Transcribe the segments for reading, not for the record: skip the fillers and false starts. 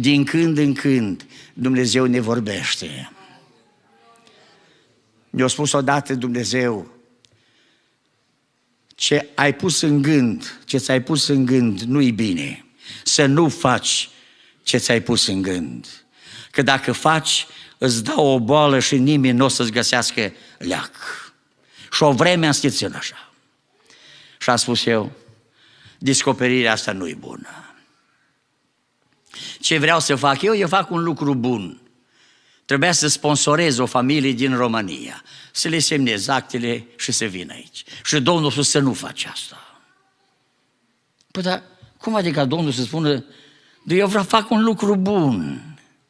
din când în când Dumnezeu ne vorbește. Mi-a spus odată Dumnezeu, ce ai pus în gând, ce ți-ai pus în gând, nu-i bine. Să nu faci ce ți-ai pus în gând. Că dacă faci, îți dau o boală și nimeni nu o să-ți găsească leac. Și o vreme am schițit așa. Și am spus eu, descoperirea asta nu-i bună. Ce vreau să fac eu fac un lucru bun. Trebuia să sponsorez o familie din România, să le semnez actele și să vin aici. Și Domnul a spus să nu faci asta. Păi, dar cum adică Domnul să spună, eu vreau să fac un lucru bun?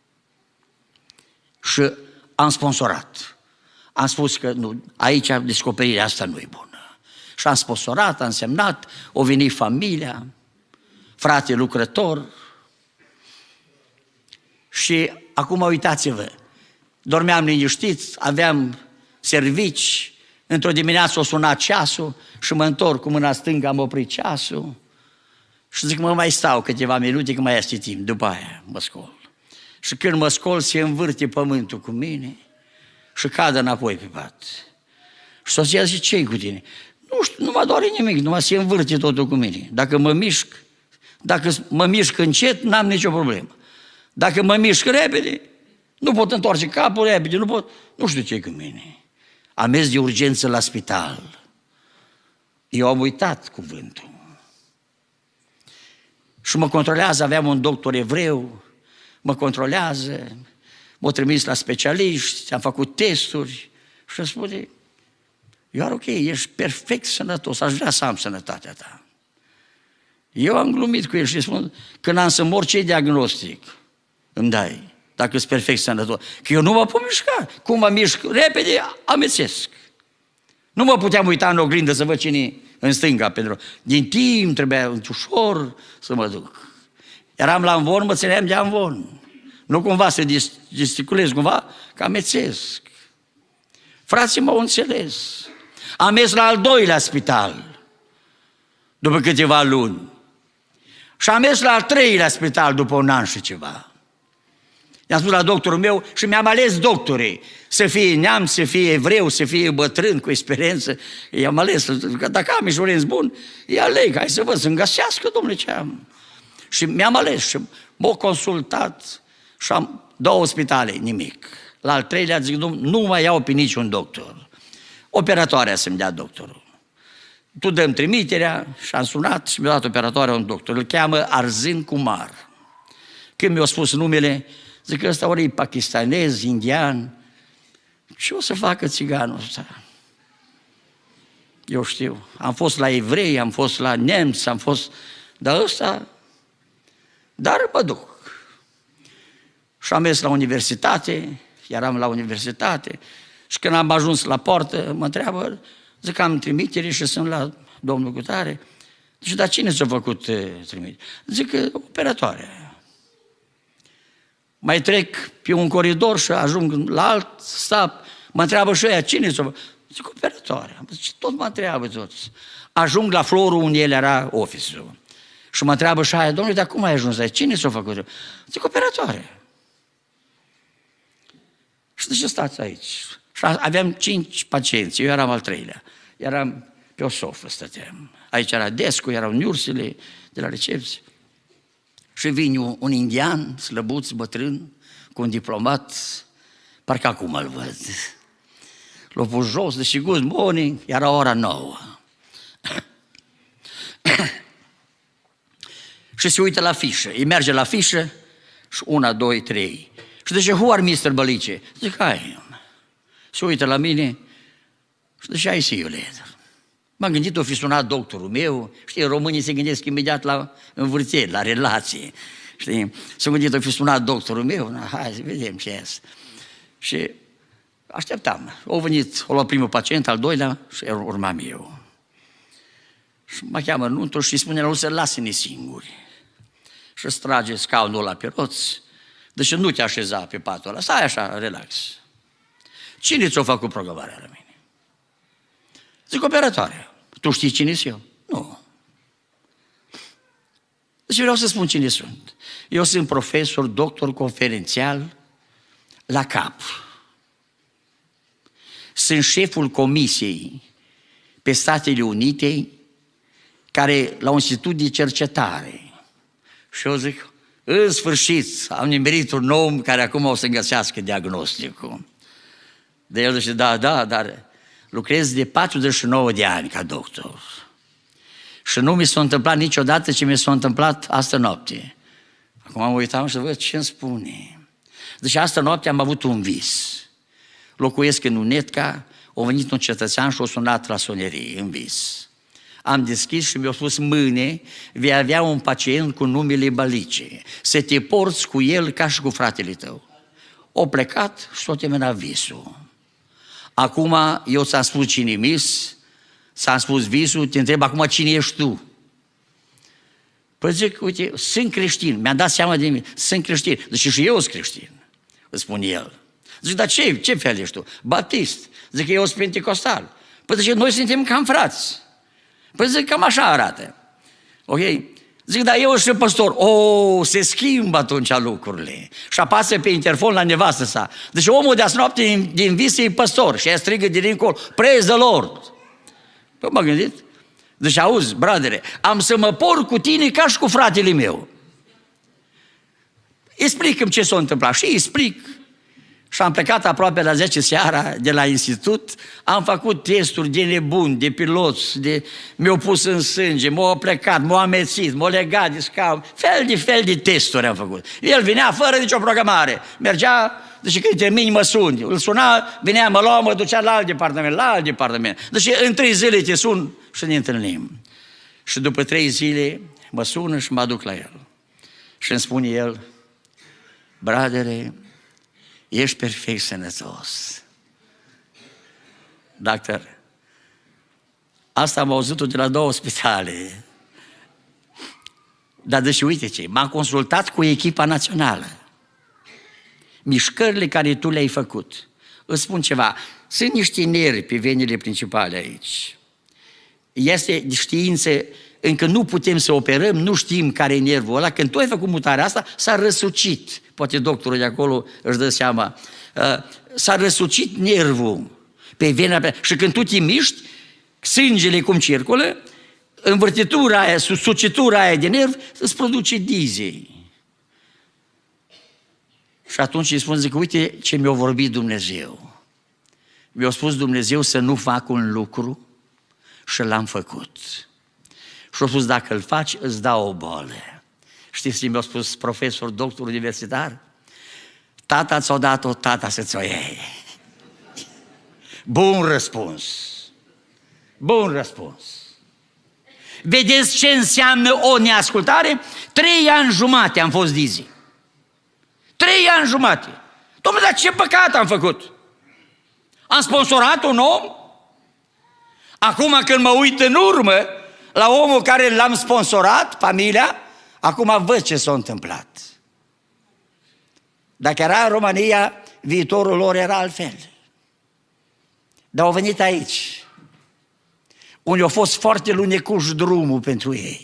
Și am sponsorat. Am spus că nu, aici descoperirea asta nu e bună. Și am sponsorat, am semnat, o venit familia, frate lucrător. Și acum uitați-vă, dormeam liniștiți, aveam servici, într-o dimineață o sunat ceasul și mă întorc cu mâna stângă, am oprit ceasul și zic, mă mai stau câteva minute că mai este timp, după aia mă scol. Și când mă scol, se învârte pământul cu mine și cad înapoi pe pat. Și soția zice, ce-i cu tine? Nu știu, nu mă doare nimic, numai se învârte totul cu mine. Dacă mă mișc încet, n-am nicio problemă. Dacă mă mișc repede, nu pot întoarce capul repede, nu știu ce-i cu mine. Am mers de urgență la spital. Eu am uitat cuvântul. Și mă controlează, aveam un doctor evreu, mă controlează, m-a trimis la specialiști, am făcut testuri și îmi spune, eu ok, ești perfect sănătos, aș vrea să am sănătatea ta. Eu am glumit cu el și îi spun, când am să mor, ce diagnostic îmi dai, dacă ești perfect sănătos? Că eu nu mă pot mișca. Cum mă mișc repede, amețesc. Nu mă puteam uita în oglindă să văd cine în stânga, pentru din timp trebuia ușor să mă duc. Eram la amvon, mă țineam de amvon. Nu cumva să gesticulez, cumva că amețesc. Frații m-au înțeles. Am mers la al doilea spital, după câteva luni. Și am mers la al treilea spital după un an și ceva. I-am spus la doctorul meu și mi-am ales doctorii. Să fie neam, să fie evreu, să fie bătrân cu experiență. I-am ales, că dacă am insurenț bun, îi aleg, hai să văd, să-mi găsească, domnule, ce am. Și mi-am ales și m-au consultat și am 2 spitale, nimic. La al treilea zic, nu mai iau pe niciun doctor. Operatoarea să-mi dea doctorul. Tu dăm trimiterea și am sunat și mi-a dat operatoarea un doctor. Îl cheamă Arzin Kumar. Când mi-a spus numele, zic că ăsta ori e pakistanez, indian. Ce o să facă țiganul ăsta? Eu știu. Am fost la evrei, am fost la nemți, am fost... Dar ăsta... Dar mă duc. Și am mers la universitate, eram la universitate, și când am ajuns la poartă, mă întreabă, zic că am trimitere și sunt la domnul Cutare. Zic, dar cine ți-a făcut trimitere? Zic că operatoare. Mai trec pe un coridor și ajung la alt stap, mă întreabă și ăia, cine ți-a făcut? Zic, operatoare. Zic, tot mă întreabă toți. Ajung la florul unde el era office-ul. Și mă întreabă și aia, domnule, dar cum ai ajuns aici? Cine ți-a făcut? Zic, operatoare. Și de ce stați aici? Și aveam 5 pacienți, eu eram al 3-lea. Eram pe o sofă, stăteam. Aici era descul, erau niursele de la recepție. Și vine un indian, slăbuț, bătrân, cu un diplomat, parcă acum îl văd. L-a pus jos, deși good morning, era ora 9. Și se uită la fișă, îi merge la fișă și 1, 2, 3. Și zice, who are Mr. Bălice? Zic, I am. Se uită la mine și zice, I see you later. M-am gândit, o fi sunat doctorul meu, știi, românii se gândesc imediat la învârtiri, la relație, știi, s-a gândit, o fi sunat doctorul meu, hai să vedem ce este. Și așteptam, au venit, o luat primul pacient, al doilea și urmam eu. Și mă cheamă nuntul și îi spune la să lasă-ne singuri. Și îți trage scaunul ăla pe roți, deci nu te așeza pe patul ăla, stai așa, relax. Cine ți-a făcut programarea la mine? Zic, operatoarea. Tu știi cine sunt eu? Nu. Deci vreau să spun cine sunt. Eu sunt profesor, doctor, conferențial la cap. Sunt șeful comisiei pe Statele Unite, care la un institut de cercetare. Și eu zic, în sfârșit, am nimerit un om care acum o să găsească diagnosticul. De el zice, da, dar lucrez de 49 de ani ca doctor. Și nu mi s-a întâmplat niciodată ce mi s-a întâmplat astă noapte. Acum am uitat și văd ce îmi spune. Deci astă noapte am avut un vis. Locuiesc în Unetca, a venit un cetățean și a sunat la sonerie în vis. Am deschis și mi-a spus, mâine vei avea un pacient cu numele Balice. Să te porți cu el ca și cu fratele tău. O plecat și s-a terminat visul. Acum eu ți-am spus cine mis, ți-am spus visul, te întreb acum cine ești tu. Păi zic, uite, sunt creștin, mi-am dat seama de mine, sunt creștin. Deci și eu sunt creștin, îți spune el. Zic, dar ce fel ești tu? Baptist. Zic că eu sunt penticostal. Păi zice, noi suntem cam frați. Păi zic, cam așa arată. Ok? Zic, dar eu sunt păstor. Se schimbă atunci lucrurile. Și apasă pe interfon la nevastă sa. Deci omul de-azi noapte din vis e păstor. Și ea strigă din dincolo, praise the Lord. Păi m-am gândit. Deci auzi, bradere, am să mă por cu tine ca și cu fratele meu. Explică-mi ce s-a întâmplat. Și explic. Și am plecat aproape la 10 seara de la institut, am făcut testuri de nebun, de piloți, mi-au pus în sânge, m-au plecat, m-au amețit, m-au legat de scaun, fel de testuri am făcut. El vinea fără nicio programare, mergea, deci când termini mă suni, îl suna, vinea, mă lua, mă ducea la alt departament. Deci în 3 zile te sun și ne întâlnim. Și după 3 zile mă sună și mă duc la el. Și îmi spune el, bradere, ești perfect sănătos. Doctor, asta am auzit-o de la 2 spitale. Dar deci uite ce, m-am consultat cu echipa națională. Mișcările care tu le-ai făcut. Îți spun ceva, sunt niște nervi pe venile principale aici. Este de știință, încă nu putem să operăm, nu știm care e nervul ăla. Când tu ai făcut mutarea asta, s-a răsucit. Poate doctorul de acolo își dă seama. S-a răsucit nervul pe vena. Și când tu te miști, sângele cum circulă, învârtitura aia, sucitura aia de nerv, îți produce dizii. Și atunci îi spun, zic, uite ce mi-a vorbit Dumnezeu. Mi-a spus Dumnezeu să nu fac un lucru și l-am făcut. Și a spus, dacă îl faci, îți dau o boală. Știți ce mi-a spus profesor, doctor universitar? Tata ți-o dat-o, tata să ți-o iei. Bun răspuns. Bun răspuns. Vedeți ce înseamnă o neascultare? 3 ani jumate am fost dizi. 3 ani jumate. Dom'le, dar ce păcat am făcut? Am sponsorat un om? Acum când mă uit în urmă la omul care l-am sponsorat, familia, acum văd ce s-a întâmplat. Dacă era în România, viitorul lor era altfel. Dar au venit aici, unde a fost foarte lunecuș drumul pentru ei.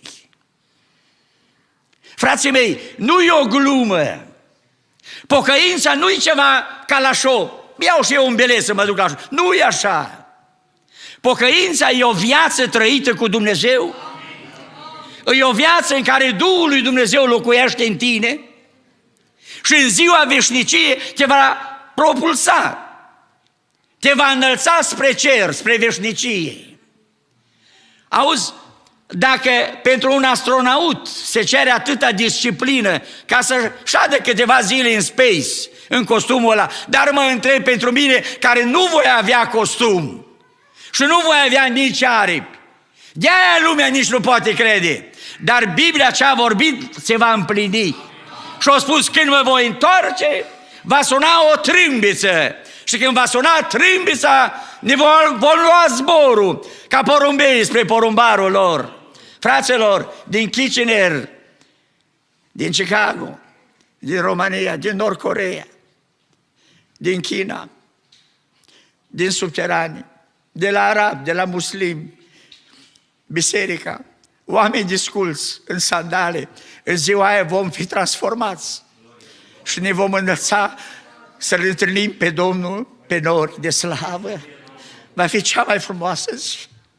Frații mei, nu e o glumă. Pocăința nu e ceva ca la show. Iau și eu un bilet să mă duc la show. Nu e așa. Pocăința e o viață trăită cu Dumnezeu. E o viață în care Duhul lui Dumnezeu locuiește în tine și în ziua veșnicie te va propulsa, te va înălța spre cer, spre veșnicie. Auzi, dacă pentru un astronaut se cere atâta disciplină ca să șadă câteva zile în space, în costumul ăla, dar mă întreb pentru mine, care nu voi avea costum și nu voi avea nici aripi, de-aia lumea nici nu poate crede, dar Biblia ce a vorbit se va împlini. Și a spus, când mă voi întoarce, va suna o trâmbiță. Și când va suna trâmbița, ne vom lua zborul ca porumbei spre porumbarul lor. Fraților, din Kitchener, din Chicago, din România, din Nord Coreea, din China, din subterane, de la arabi, de la muslimi, biserica oameni disculți în sandale, în ziua aia vom fi transformați și ne vom înălța să-L întâlnim pe Domnul pe nori de slavă. Va fi cea mai frumoasă zi.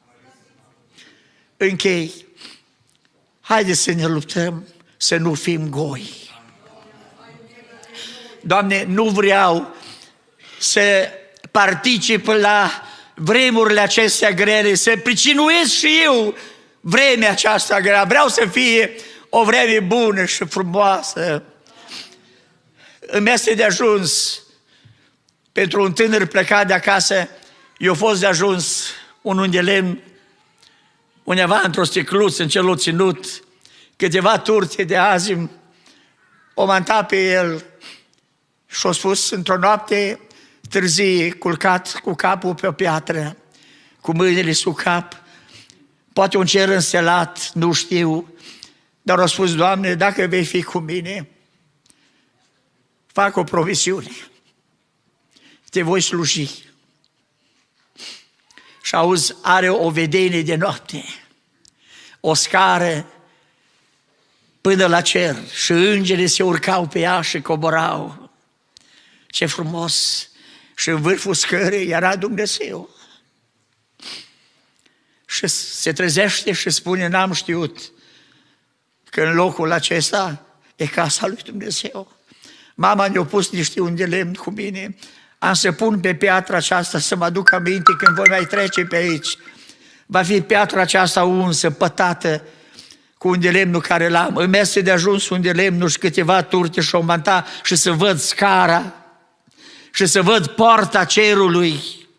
Închei. Haideți să ne luptăm să nu fim goi. Doamne, nu vreau să particip la vremurile acestea grele, să pricinuiesc și eu vremea aceasta grea. Vreau să fie o vreme bună și frumoasă. Îmi este de ajuns pentru un tânăr plecat de acasă, i-a fost de ajuns un unghi de lemn, undeva într-o sticluță, în ce l-a ținut, câteva turte de azim, o manta pe el și-a spus într-o noapte târzie, culcat cu capul pe o piatră, cu mâinile sub cap, poate un cer înstelat, nu știu, dar a spus: Doamne, dacă vei fi cu mine, fac o promisiune, te voi sluji. Și auzi, are o vedenie de noapte, o scară până la cer și îngerii se urcau pe ea și coborau. Ce frumos! Și în vârful scării era Dumnezeu. Și se trezește și spune: n-am știut că în locul acesta e casa lui Dumnezeu. Mama ne-a pus niște unghi de lemn cu mine, am să pun pe piatra aceasta să mă aduc aminte când voi mai trece pe aici. Va fi piatra aceasta unsă, pătată cu unghi de lemnul care l-am. Îmi este de ajuns unghi de lemnul și câteva turte și o manta și să văd scara și să văd poarta cerului.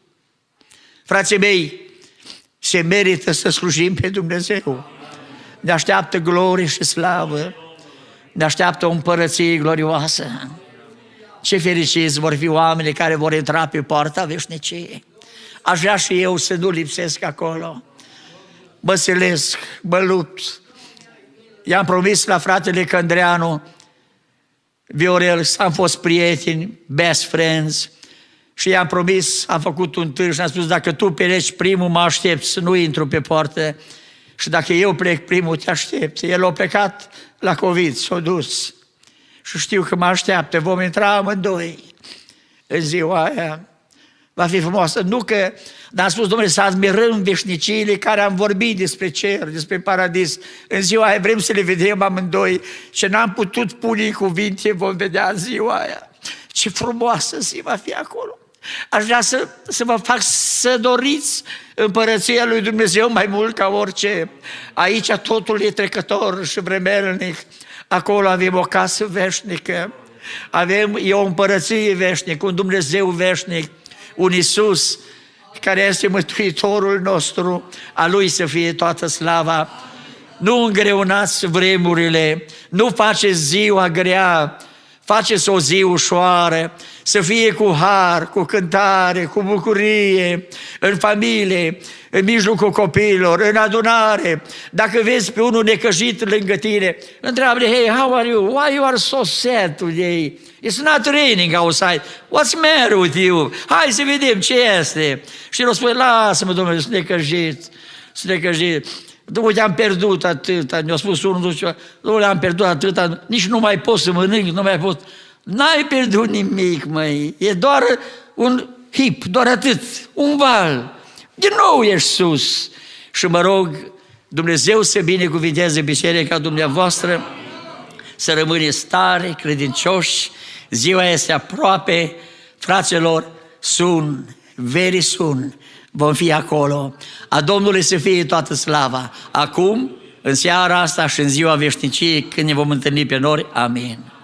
Frații mei, se merită să slujim pe Dumnezeu. Ne așteaptă glorie și slavă. Ne așteaptă o împărăție glorioasă. Ce fericiți vor fi oamenii care vor intra pe poarta veșniciei. Aș vrea și eu să nu lipsesc acolo. Mă silesc, mă lupt. I-am promis la fratele Căndreanu Viorel, am fost prieteni, best friends, și i-am promis, am făcut un târg și am spus: dacă tu pleci primul, mă aștept să nu intru pe poartă, și dacă eu plec primul, te aștept. El a plecat la COVID, s-a dus și știu că mă așteaptă, vom intra amândoi în ziua aia. Va fi frumoasă. Nu că, dar am spus: Domnule, să admirăm veșniciile care am vorbit despre cer, despre paradis. În ziua aia vrem să le vedem amândoi. Ce n-am putut pune în cuvinte, vom vedea în ziua aia. Ce frumoasă zi va fi acolo. Aș vrea să vă fac să doriți împărăția lui Dumnezeu mai mult ca orice. Aici totul e trecător și vremelnic. Acolo avem o casă veșnică. E o împărăție veșnică, un Dumnezeu veșnic, un Iisus care este Mântuitorul nostru, a Lui să fie toată slava. Nu îngreunați vremurile, nu faceți ziua grea, faceți o zi ușoară, să fie cu har, cu cântare, cu bucurie, în familie, în mijlocul copiilor, în adunare. Dacă vezi pe unul necăjit lângă tine, întreabă-le: hey, how are you? Why you are so sad today? It's not raining outside. What's the matter with you? Hai să vedem ce este. Și el spune: lasă-mă, Domnule, sunt necăjit. Uite, am pierdut atâta. Mi-a spus unul: Domnule, am pierdut atâta, nici nu mai pot să mănânc, nu mai pot. N-ai pierdut nimic, măi. E doar un hip, doar atât, un val. Din nou ești sus. Și mă rog, Dumnezeu să binecuvinteze biserica dumneavoastră, să rămâneți tare, credincioși. Ziua este aproape, fraților, very soon, vom fi acolo. A Domnului să fie toată slava. Acum, în seara asta și în ziua veșniciei, când ne vom întâlni pe nori. Amin.